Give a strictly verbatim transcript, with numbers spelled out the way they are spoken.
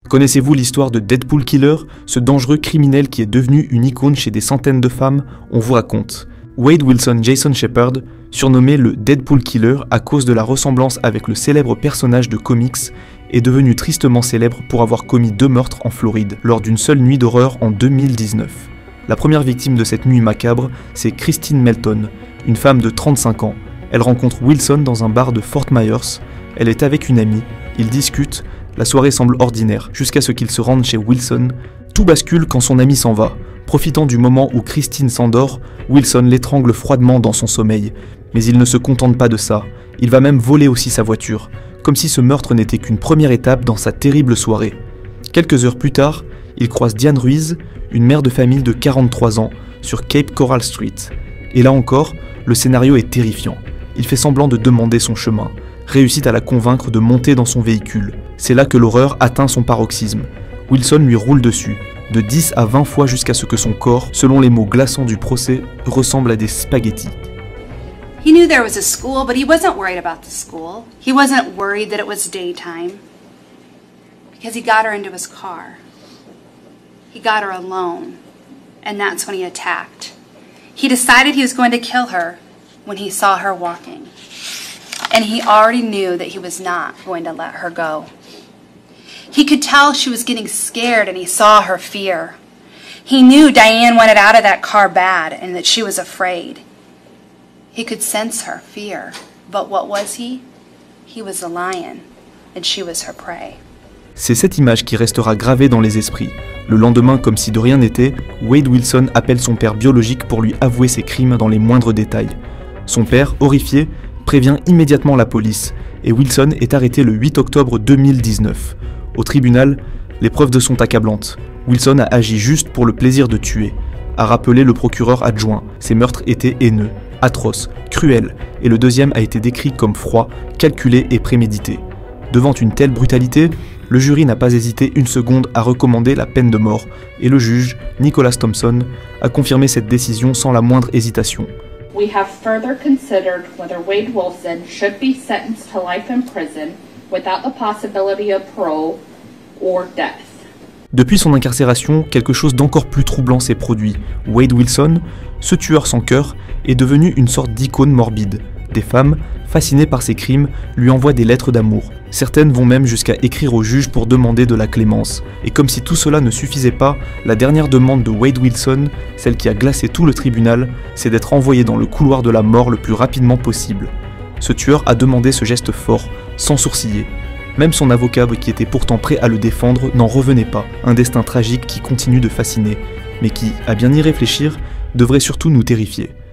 Connaissez-vous l'histoire de Deadpool Killer, ce dangereux criminel qui est devenu une icône chez des centaines de femmes? On vous raconte. Wade Wilson Jason Shepard, surnommé le Deadpool Killer à cause de la ressemblance avec le célèbre personnage de comics, est devenu tristement célèbre pour avoir commis deux meurtres en Floride lors d'une seule nuit d'horreur en deux mille dix-neuf. La première victime de cette nuit macabre, c'est Christine Melton, une femme de trente-cinq ans. Elle rencontre Wilson dans un bar de Fort Myers. Elle est avec une amie, ils discutent. La soirée semble ordinaire, jusqu'à ce qu'ils se rendent chez Wilson. Tout bascule quand son ami s'en va. Profitant du moment où Christine s'endort, Wilson l'étrangle froidement dans son sommeil. Mais il ne se contente pas de ça, il va même voler aussi sa voiture, comme si ce meurtre n'était qu'une première étape dans sa terrible soirée. Quelques heures plus tard, il croise Diane Ruiz, une mère de famille de quarante-trois ans, sur Cape Coral Street. Et là encore, le scénario est terrifiant. Il fait semblant de demander son chemin, réussit à la convaincre de monter dans son véhicule. C'est là que l'horreur atteint son paroxysme. Wilson lui roule dessus, de dix à vingt fois jusqu'à ce que son corps, selon les mots glaçants du procès, ressemble à des spaghettis. He knew there was a school, but he wasn't worried about the school. He wasn't worried that it was daytime, because he got her into his car. He got her alone, and that's when he attacked. He decided he was going to kill her when he saw her walking. And he already knew that he was not going to let her go. He could tell she was getting scared and he saw her fear. He knew Diane wanted out of that car bad and that she was afraid. He could sense her fear, but what was he? He was a lion and she was her prey. C'est cette image qui restera gravée dans les esprits. Le lendemain, comme si de rien n'était, Wade Wilson appelle son père biologique pour lui avouer ses crimes dans les moindres détails. Son père, horrifié, prévient immédiatement la police, et Wilson est arrêté le huit octobre deux mille dix-neuf. Au tribunal, les preuves de sont accablantes. Wilson a agi juste pour le plaisir de tuer, a rappelé le procureur adjoint. Ces meurtres étaient haineux, atroces, cruels, et le deuxième a été décrit comme froid, calculé et prémédité. Devant une telle brutalité, le jury n'a pas hésité une seconde à recommander la peine de mort, et le juge, Nicholas Thompson, a confirmé cette décision sans la moindre hésitation. We have further considered whether Wade Wilson should be sentenced to life in prison without the possibility of parole or death. Depuis son incarcération, quelque chose d'encore plus troublant s'est produit. Wade Wilson, ce tueur sans cœur, est devenu une sorte d'icône morbide. Des femmes, fascinées par ses crimes, lui envoient des lettres d'amour. Certaines vont même jusqu'à écrire au juge pour demander de la clémence. Et comme si tout cela ne suffisait pas, la dernière demande de Wade Wilson, celle qui a glacé tout le tribunal, c'est d'être envoyé dans le couloir de la mort le plus rapidement possible. Ce tueur a demandé ce geste fort, sans sourciller. Même son avocat, qui était pourtant prêt à le défendre, n'en revenait pas. Un destin tragique qui continue de fasciner, mais qui, à bien y réfléchir, devrait surtout nous terrifier.